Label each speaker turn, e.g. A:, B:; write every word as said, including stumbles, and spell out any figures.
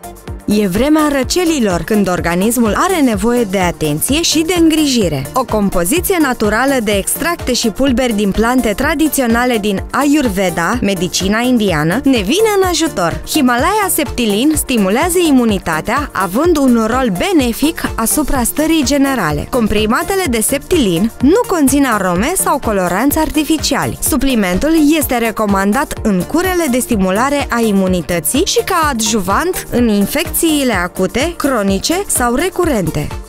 A: E vremea răcelilor, când organismul are nevoie de atenție și de îngrijire. O compoziție naturală de extracte și pulberi din plante tradiționale din Ayurveda, medicina indiană, ne vine în ajutor. Himalaya Septilin stimulează imunitatea, având un rol benefic asupra stării generale. Comprimatele de Septilin nu conțin arome sau coloranți artificiali. Suplimentul este recomandat în curele de stimulare a imunității și ca adjuvant în infecții acute, cronice sau recurente.